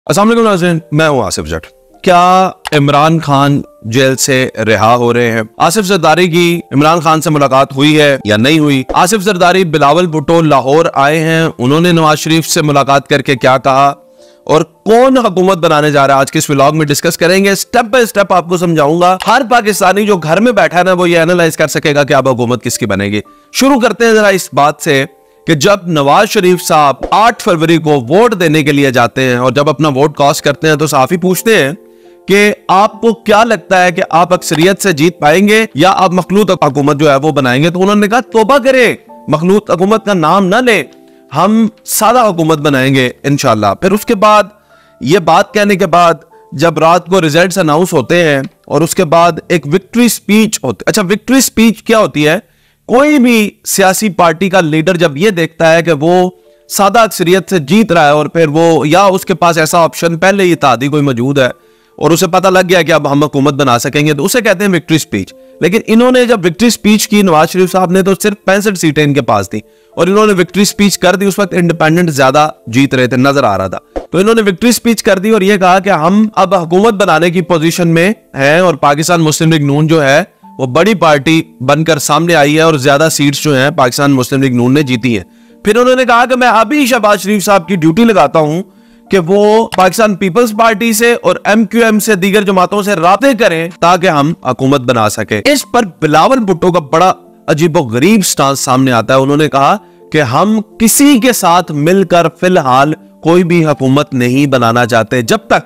अस्सलाम वालेकुम नाज़रीन, मैं हूं आसिफ जट। क्या इमरान खान जेल से रिहा हो रहे हैं? आसिफ जरदारी की इमरान खान से मुलाकात हुई है या नहीं हुई? आसिफ जरदारी बिलावल भुट्टो लाहौर आए हैं, उन्होंने नवाज शरीफ से मुलाकात करके क्या कहा और कौन हुकूमत बनाने जा रहा है, आज के इस व्लॉग में डिस्कस करेंगे। स्टेप बाय स्टेप आपको समझाऊंगा। हर पाकिस्तानी जो घर में बैठा है ना, वो ये एनालाइज कर सकेगा कि अब हुकूमत किसकी बनेगी। शुरू करते हैं जरा इस बात से कि जब नवाज शरीफ साहब 8 फरवरी को वोट देने के लिए जाते हैं और जब अपना वोट कास्ट करते हैं तो सहाफी पूछते हैं कि आपको क्या लगता है कि आप अक्सरियत से जीत पाएंगे या आप मखलूत हुकूमत जो है वो बनाएंगे? तो उन्होंने कहा तौबा करें, मखलूत हुकूमत का नाम ना ले, हम सादा हुकूमत बनाएंगे इंशाल्लाह। फिर उसके बाद ये बात कहने के बाद जब रात को रिजल्ट्स अनाउंस होते हैं और उसके बाद एक विक्ट्री स्पीच होती है। अच्छा, विक्ट्री स्पीच क्या होती है? कोई भी सियासी पार्टी का लीडर जब ये देखता है कि वो सादा अक्सरियत से जीत रहा है और फिर वो या उसके पास ऐसा ऑप्शन पहले ही इत्तेहादी कोई मौजूद है और उसे पता लग गया कि अब हम हुकूमत बना सकेंगे, तो उसे कहते हैं विक्ट्री स्पीच। लेकिन इन्होंने जब विक्ट्री स्पीच की, नवाज शरीफ साहब ने, तो सिर्फ 65 सीटें इनके पास थी और इन्होंने विक्ट्री स्पीच कर दी। उस वक्त इंडिपेंडेंट ज्यादा जीत रहे थे, नजर आ रहा था, तो इन्होंने विक्ट्री स्पीच कर दी और यह कहा कि हम अब हुकूमत बनाने की पोजीशन में हैं और पाकिस्तान मुस्लिम लीग नून जो है वो बड़ी पार्टी बनकर सामने आई है और ज्यादा सीट्स जो हैं पाकिस्तान मुस्लिम लीग नून ने जीती है। फिर उन्होंने कहा कि मैं अभी शहबाज शरीफ साहब की ड्यूटी लगाता हूं कि वो पाकिस्तान पीपल्स पार्टी से और MQM से, दीगर जमातों से राब्ते करें ताकि हम हुकूमत बना सके। इस पर बिलावल भुट्टो का बड़ा अजीबोगरीब स्टांस सामने आता है। उन्होंने कहा कि हम किसी के साथ मिलकर फिलहाल कोई भी हुकूमत नहीं बनाना चाहते जब तक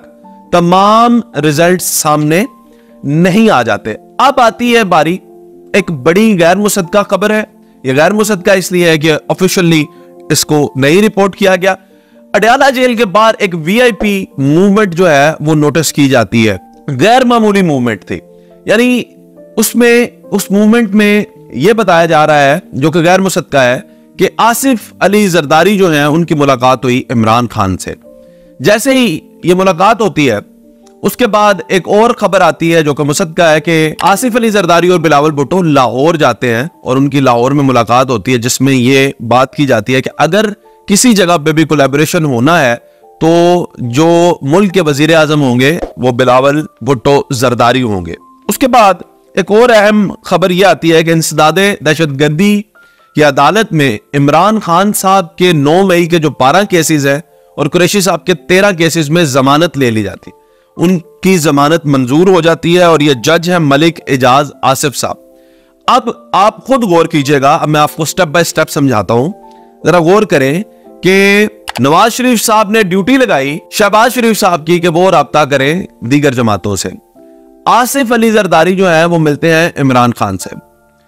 तमाम रिजल्ट सामने नहीं आ जाते। अब आती है बारी, एक बड़ी गैर मुसद्दका खबर है। यह गैर मुसद्दका इसलिए है कि ऑफिशियली इसको नहीं रिपोर्ट किया गया। अडयाला जेल के बाहर एक VIP मूवमेंट जो है वो नोटिस की जाती है। गैर मामूली मूवमेंट थी, यानी उसमें उस मूवमेंट में यह बताया जा रहा है, जो कि गैर मुसद्दका है, कि आसिफ अली जरदारी जो है उनकी मुलाकात हुई इमरान खान से। जैसे ही ये मुलाकात होती है उसके बाद एक और खबर आती है जो कि मुसद्दका है कि आसिफ अली जरदारी और बिलावल भुट्टो लाहौर जाते हैं और उनकी लाहौर में मुलाकात होती है, जिसमें यह बात की जाती है कि अगर किसी जगह पे भी कोलैबोरेशन होना है तो जो मुल्क के वजीर आजम होंगे वो बिलावल भुट्टो जरदारी होंगे। उसके बाद एक और अहम खबर यह आती है कि इंसदादे दहशतगर्दी की अदालत में इमरान खान साहब के 9 मई के जो 12 केसेस है और कुरैशी साहब के 13 केसेस में जमानत ले ली जाती है। उनकी जमानत मंजूर हो जाती है और ये जज है मलिक एजाज आसिफ साहब। अब आप खुद गौर कीजिएगा, अब मैं आपको स्टेप बाय स्टेप समझाता हूं, जरा गौर करें कि नवाज शरीफ साहब ने ड्यूटी लगाई शहबाज शरीफ साहब की कि वो राब्ता करें दीगर जमातों से। आसिफ अली जरदारी जो है वो मिलते हैं इमरान खान से।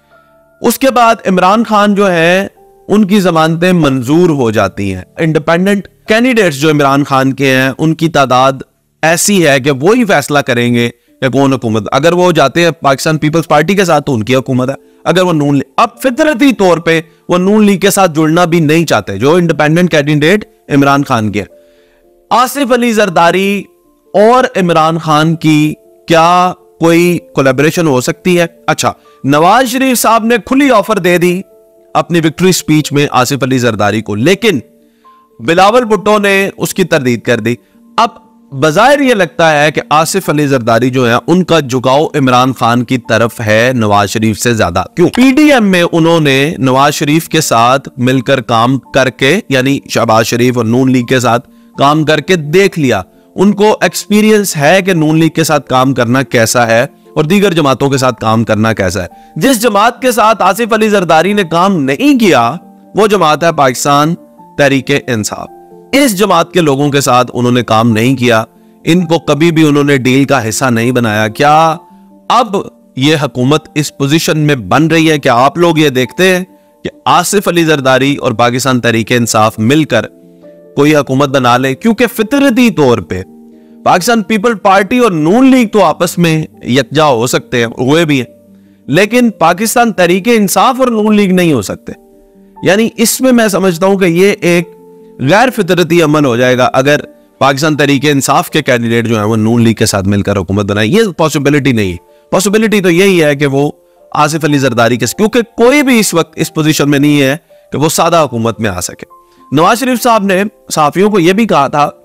उसके बाद इमरान खान जो है उनकी जमानतें मंजूर हो जाती हैं। इंडिपेंडेंट कैंडिडेट्स जो इमरान खान के हैं उनकी तादाद ऐसी है कि वो ही फैसला करेंगे कि कौन हुकूमत। अगर वो जाते हैं पाकिस्तान पीपल्स पार्टी के साथ तो उनकी हुकूमत है, अगर वो नून लीग, अब फितरती तौर पे वो नून लीग के साथ जुड़ना भी नहीं चाहते जो इंडिपेंडेंट कैंडिडेट इमरान खान के। आसिफ अली जरदारी और इमरान खान की क्या कोई कोलैबोरेशन हो सकती है? अच्छा, नवाज शरीफ साहब ने खुली ऑफर दे दी अपनी विक्ट्री स्पीच में आसिफ अली जरदारी को, लेकिन बिलावल भुट्टो ने उसकी तरदीद कर दी। अब बजाहिर ये लगता है कि आसिफ अली जरदारी जो है उनका झुकाव इमरान खान की तरफ है नवाज शरीफ से ज्यादा। क्यों? PDM में उन्होंने नवाज शरीफ के साथ मिलकर काम करके, यानी शहबाज शरीफ और नून लीग के साथ काम करके देख लिया, उनको एक्सपीरियंस है कि नून लीग के साथ काम करना कैसा है और दीगर जमातों के साथ काम करना कैसा है। जिस जमात के साथ आसिफ अली जरदारी ने काम नहीं किया वो जमात है पाकिस्तान तहरीक इंसाफ। इस जमात के लोगों के साथ उन्होंने काम नहीं किया, इनको कभी भी उन्होंने डील का हिस्सा नहीं बनाया। क्या अब यह हुकूमत इस पोजीशन में बन रही है? क्या आप लोग ये देखते हैं कि आसिफ अली जरदारी और पाकिस्तान तहरीक इंसाफ मिलकर कोई हुकूमत बना ले? क्योंकि फितरती तौर पे पाकिस्तान पीपल पार्टी और नून लीग तो आपस में यकजा हो सकते हैं, हुए भी हैं, लेकिन पाकिस्तान तहरीक इंसाफ और नून लीग नहीं हो सकते। यानी इसमें मैं समझता हूं कि ये एक गैर फितरती अमल हो जाएगा अगर पाकिस्तान तहरीक इंसाफ के कैंडिडेट जो है वो नून लीग के साथ मिलकर हुकूमत बनाए। ये पॉसिबिलिटी नहीं है। पॉसिबिलिटी तो यही है कि वो आसिफ अली जरदारी के, क्योंकि कोई भी इस वक्त इस पोजीशन में नहीं है कि वो सादा हुकूमत में आ सके। नवाज शरीफ साहब ने सहाफियों को यह भी कहा था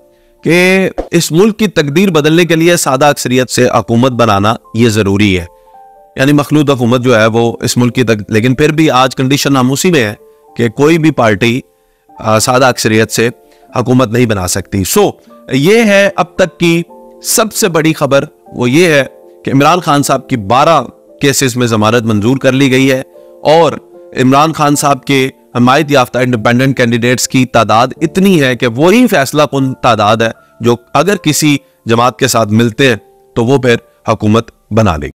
कि इस मुल्क की तकदीर बदलने के लिए सादा अक्सरियत से हुकूमत बनाना ये ज़रूरी है, यानी मखलूत हुकूमत जो है वो इस मुल्क की लेकिन फिर भी आज कंडीशन नामूसी में है कि कोई भी पार्टी सादा अक्सरियत से हुकूमत नहीं बना सकती। ये है अब तक की सबसे बड़ी खबर, वो ये है कि इमरान खान साहब की 12 केसेस में जमानत मंजूर कर ली गई है और इमरान खान साहब के हमायत याफ्ता इंडिपेंडेंट कैंडिडेट्स की तादाद इतनी है कि वही फैसला कुन तादाद है जो अगर किसी जमात के साथ मिलते हैं तो वो फिर हुकूमत बना लेगी।